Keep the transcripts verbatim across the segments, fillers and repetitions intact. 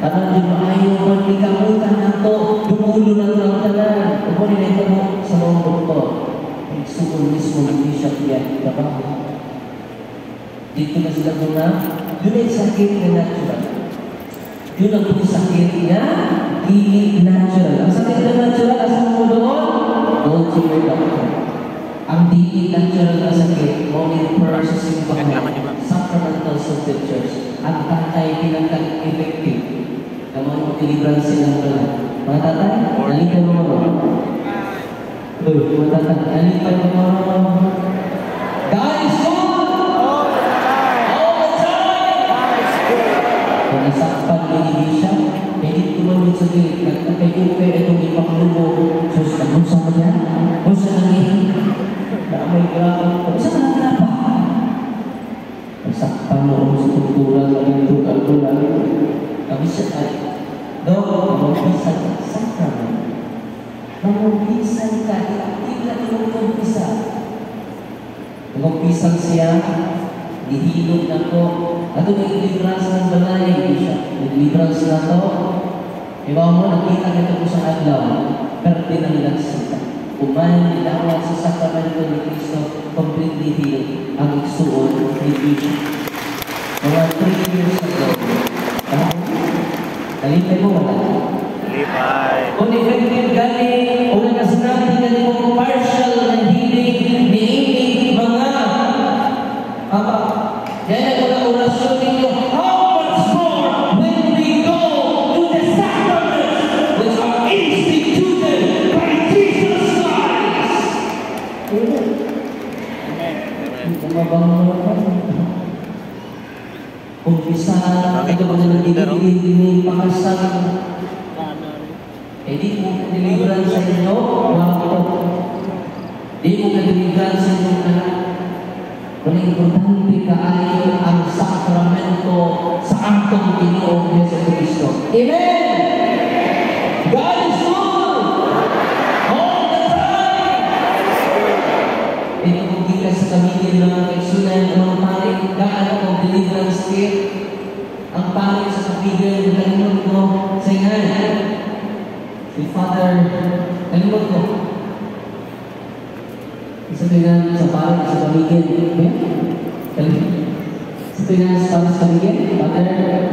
Karena di maayo man ikamutan nato, dumulo na lang tanan. Kung ano na mo sa mga doktor, igsukol mismo hindi siya piyan. Trabaho. Dito na sila muna, yun ay sakit na natural. Yun ang yung sakit na hindi natural. Ang sakit na natural, asan mo doon? Don't see your doctor. Ang di natural na sakit, only processing mga sacramentals of the church. Ang tatay pinagkang effective. Naman deliverance silang wala. Mga tatay, nalipan mo mo. Uy, mga tatay, nalipan mo mo. God is good! All the time! All the time! Kung nasakpan ni siya, pwede tumawid sa gate. Nagkakay-upay itong ipaklubo. Sus, nagunsa mo yan? Gunsa na niya? Damay grabe. Gunsa na nga pa? Nasakpan mo sa kultura ng tukal-tulan. Kami siya ay, Dok, mamumpisan ka, sacrament. Mamumpisan ka, ilang mamumpisan. Mamumpisan siya, dihilog na ko. Ato na i-librance ng balay, hindi siya. I-librance na to. Iba mo, nakita nito ko sa adlaw, perde ng lagsita. Kumain, nilawat sa sacramento ni Cristo, completely healed ang igsuon ni Bishop. Mga three years ago, Kalipay mo wala? Kalipay. Kung effective gani, o nagkasinabi gani mo partial na healing ni mga Papa. Yan ang mga orasyon ninyo. How much more when we go to the sacraments which are instituted by Jesus Christ? Amen. Kumabang mo na kung isa ito mga nagigilid ni pakasal eh di mo deliverance sa inyo wako di mo deliverance sa inyo anak kung importante kaayo ang sakramento sa atong Pinoong Yesu Cristo. Amen! God is good! All the time! Ito kung di ka sa kamigil ng kaisunan ng paring kaan o deliverance kit ang paring sa kabigil ng kalimot ko sa ingan si Father kalimot ko isa tingnan sa paring sa kabigil isa tingnan sa paring sa kabigil Father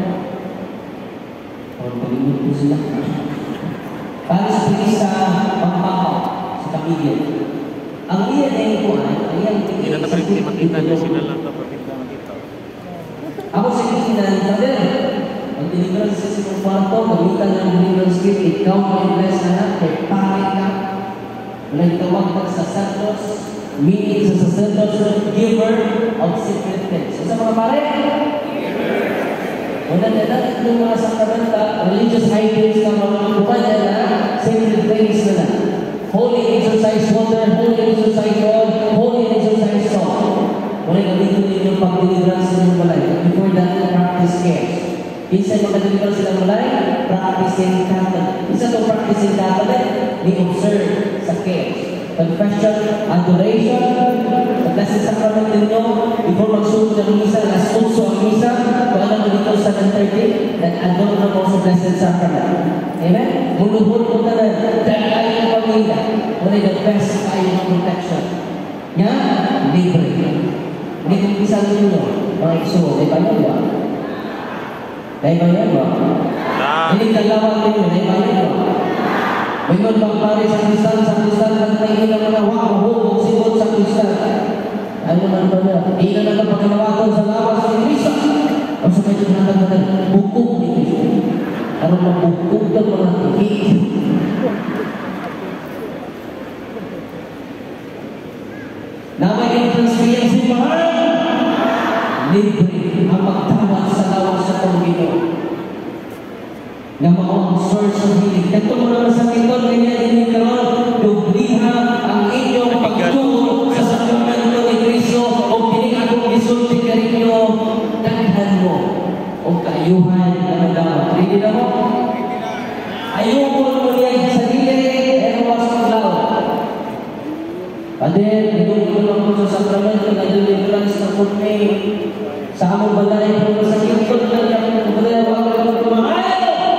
o kalimot ko sila paring sa pili sa pangpakaw sa kabigil ang iyan ay ito ay ang iyan hindi na napalit makita niya sila lang dapat kita makita. Ako sa kisinan, Father, ang deliverance sa simong kwarto, gamitan ng deliverance kit, ikaw may bless na na, kay pari ka. Walang tawag ka sa santos, meaning sa santos, giver of secret things. So, sa mga pare? Una na natin ng mga sakramenta, religious items na mga kumanya na, secret things na na. Holy exercise water, holy exercise oil, holy exercise salt. Muna gamitin ninyo pag-deliverance sa inyong balay. Before that, practice cares. Isa yung mag-deliverance sa inyong balay, practicing Catholic. Isa itong practicing Catholic, ni-observe sa cares. Confession, adoration, pag-blessed sacrament ninyo, before mag-sunod ng misa, last also ang misa, kung alam mo dito sa seven thirty, nag-adore na mo sa blessed sacrament. Amen? Muluhod mo na na, dahil kayo ng pamilya, muna yung best kayo ng protection. Nga, libre. Hindi kong pisang ninyo, mga ikso, ay bayan ba? Ay bayan ba? Hindi kalawag ninyo, ay bayan ba? Mayroon bang pare sa kristal, sa kristal, nagtayin na mga wako, sigot sa kristal. Ano naman ba na? Ilan na kapagkalawakan sa lawas ni Krista. O sa medyo nakagatan, bukog ni Krista. Ano mabukog ng mga hihit. Na may entrance si mahal. Libre ang magtawad sa lawas sa Panginoon. Na maong source of healing. Ito mo naman sa tikon, ganyan din karon, dubliha ang inyong pagtulog sa sakramento ni Cristo o piling akong gisulti ka rinyo, daghan mo o kaayuhan na nadawa. Ready na mo? Ayukon mo niya sa dili, e was ng lao. Pader, itong ko sa sakramento na deliverance na pulmay sa among balay, pero sa tikon na niya, kung balay, wala ka kumahay.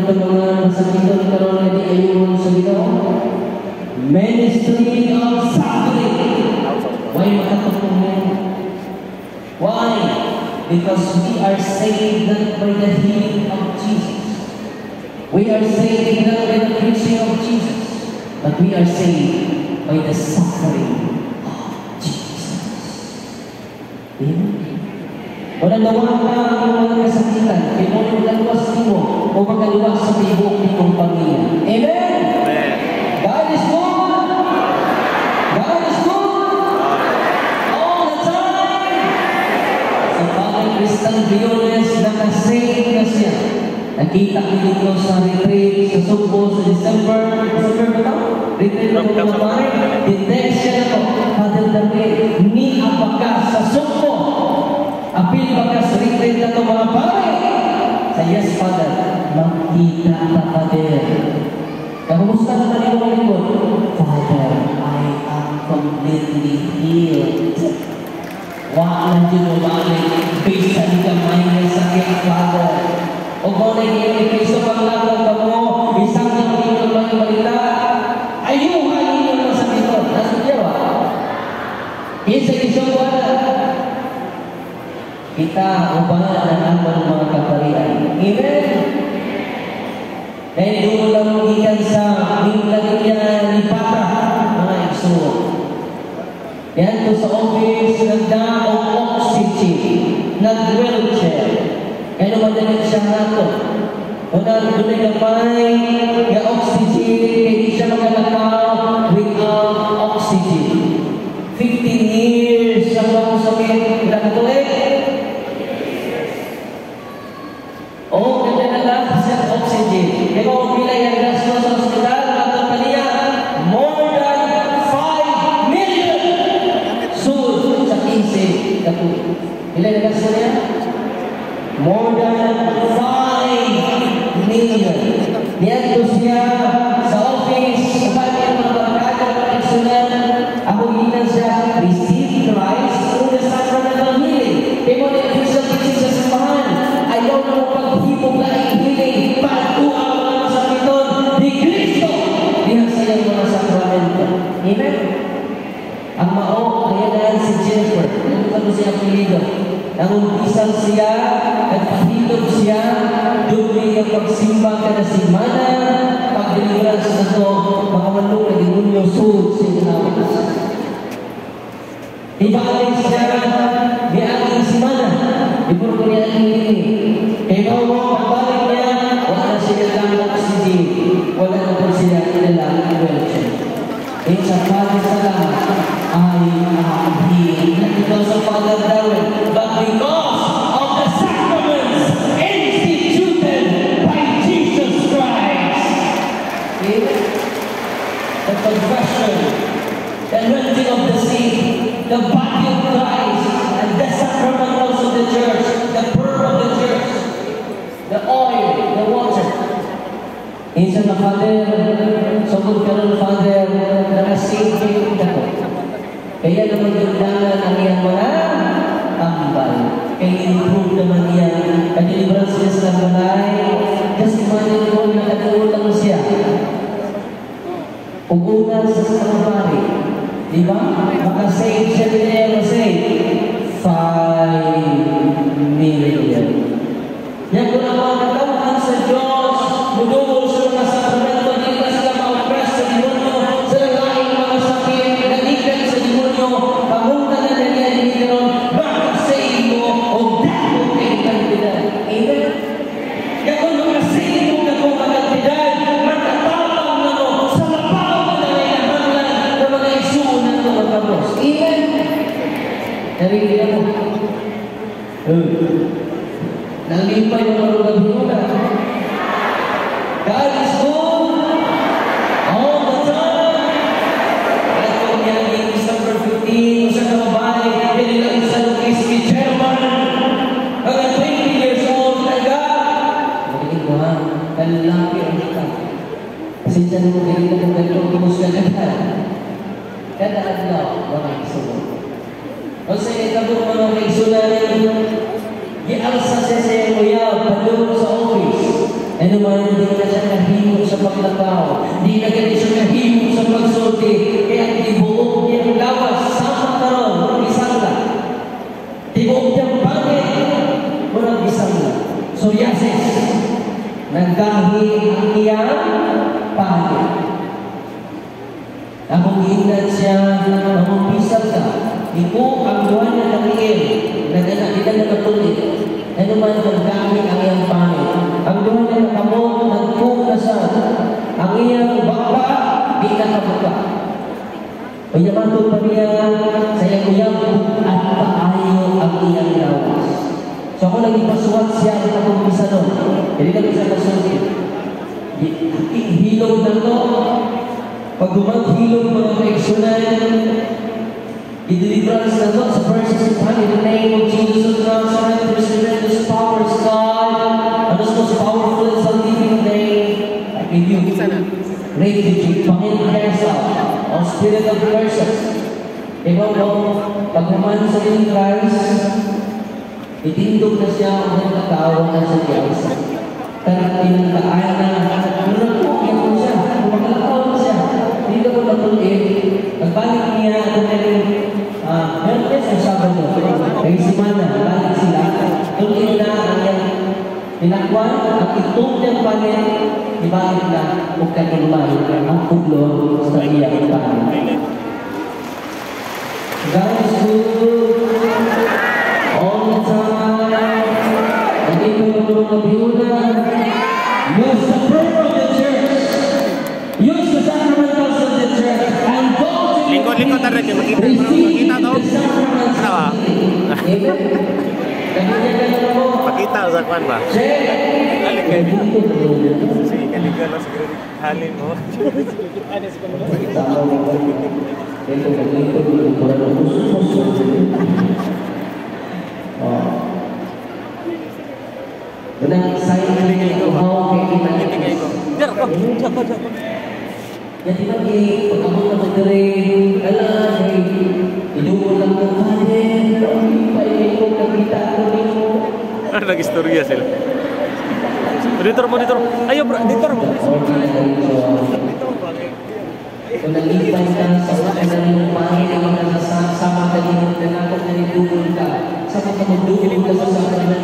ito mga masakitan karon nga di ayon sa Ginoo. Ministry of suffering. Why makatapong mo? Why? Because we are saved not by the healing of Jesus. We are saved not by the preaching of Jesus, but we are saved by the suffering of Jesus. Amen? Wala nawa ka ang mga kasakitan, pinulong laluwas mo o magaluwas sa tibok nitong Panginoon. Amen? Amen. God is good! God is good! All the time! Sa Father Christian Briones, nakasave na siya. Nakita ko dito sa retreat sa Sugbo sa December. December ba ito? Retreat na mga pare. Detect siya na ito. Father David, ni apaka sa Sugbo. Apil baka sa retreat na ito mga pare. Sa yes, Father, magkita na Father. Kamusta na tayo mga lingkod? Father, I am completely healed. Wala din mo balik. Bisa di kamay na sakit, Father. O kung naging Kristo paglaban ka mo, isang ng tingin mga balita, ayuhan ninyo ng sakit ko. Nasa diyawa. Isa isang wala. Kita ubahan ng amal mga kaparian. Amen? Dahil doon lang ikan sa minlagay niya ni Papa, mga igsuon. Yan to sa office, nagdaong oxygen, nag-wheelchair. Kaya madalit siya nato. Una, doon ay gamay, yung oxygen, hindi siya makalakaw without oxygen. fifteen years siya bang sakit. Wala ka to eh? Oo, ganda na lang siya oxygen. Kaya kung pilay ang gasto sa hospital, matang pa niya, more than five million. Soon, sa quince, katulad. Pilay ang gasto niya? More than five million. Niyadto siya sa office, kapag yung mga barkada, pagkaksunan, ako hinan siya, receive Christ through the sacrament of healing. Kaya mo na yung Christian teaching sa samahan, ayaw na mo paghibog na ang healing, pagtuwa ang mga sakiton ni Cristo. Diyan sa iyang mga sakramento. Amen? Ang mao, ayan na si Jennifer. Nagbukan mo siya ang pilido. Nangumpisan siya, nagpahilog siya, dumi ang pagsimba ka na si Mana, pagdeliveran sa ito, makamalong na demonyo sud sa inawas. Ibalik siya, biagin si Mana, iburo ko niya ang hindi. Kaya mo, pabalik niya, wala na siya lang oxygen, wala na po siya ilalang wheelchair. Kaya sa Father sa lahat, ay ahapin. Not because of Father Darwin, but because of the sacraments instituted by Jesus Christ. Amen. The confession, the anointing of the seed, the body of Christ, and the sacramentals of the church, the pearl of the church, the oil, the water. Isa na Father, sumod ka ng Father, nakasave kayo ko. Kaya naman gagdangan ang iyang mga tambal. Kaya improve naman yan. Kadeliverance niya sa balay. Kasi manin mo, nakatulang siya. Uguna sa sarapari. Diba? Makasave siya din yung save. Five million. Yan ko na mga nagkamaan sa Diyos. Mudugol sa mga sakramento. Hindi ka sila ma-oppress sa demonyo. Sa laking mga sakit. Nanigan sa demonyo. Pamunta na na niya hindi ron. Makasave mo o dako kay kantidad. Amen? Kaya kung makasave mo na kung kantidad, matatapang na mo sa lapaw na nangyayaman na mga isuunan ng mga kabos. Amen? Narinig mo. Nalipay mo ng gabi God is good all the time. At kung yan yung December fifteenth, sa kababay, kanilang sa Lucas kay Chairman, mga twenty years old na God. Magaling mo ha, kalaki ang kita. Kasi dyan mo galing na kung ganito, kumusga na ka. Kada adlaw, mga isunan. O sa itabong mga kaisunan, gialsa siya sa iyong uyab, padulong sa office. Ano man, hindi na siya nahimok sa paglakaw. Hindi na ganit siya nahimok sa pagsulti. Kaya tibuok niyang lawas, sama karon, isang lang. Tibuok niyang bangit, walang isang lang. Psoriasis, nagkahi ang iyang pangit. Akong giingnan siya, mamumpisal ka. Iko ang buwan na nakiin, nagana kita na natuloy. Ano man ang gamit ang iyang pangit. Ang buwan na nakamot, nagpunasan. Ang iyang bakba, di na kabuka. Payamatod pa niya, sa iyang uyang at paayo ang iyang lawas. So ako lagi pasuwat siya at akong pisanon. Hindi kami sa kasunod. Hilog na to. Pag gumaghilog mga kaigsunan, i-deliverance na to sa verses one, in the name of Jesus of Nazareth, there's tremendous power, God, and the most powerful and salvation name, I give you refuge, Panginoon Kesa, o spirit of curses. Ikaw po, pag naman sa iyong Christ, itindog na siya ang nagkakawa na sa Diyos. Kaya tinagkaan na, nunag po, ito siya, kumakalakaw na siya. Hindi ko natuloy, nagbalik niya at meron, ah, meron kayo sa Sabado, kay Simana, balik sila, tuloy na ang iyang tinakwan, at itong niyang panin, ibalik na, kung kanilmay, ang puglo sa iyang panin. God is good, all the time, and ito yung mga biyuna, use the prayer of the church, use the sacramentals of the church, and go to Lingkod-lingkod na rin yung makita. Makita to? Ano ba? Pakita sa kwan ba? Halin ka niya. Sige, kaliga lang sa halin mo. Ano sa kanila? Benang saya ingin mau kayak kita. Jar, kok. Jadi lagi kamu nak berdiri, alah, hidup dalam keadaan, baik itu kita ini. Ano lagi istorya sila? Monitor, monitor. Ayo, bro, monitor mo. Kung nalipay ka sa mga kanalimumay na mga nasasama ka din, nanakot na nidugol ka, sa mga magdugol ka sa sakit na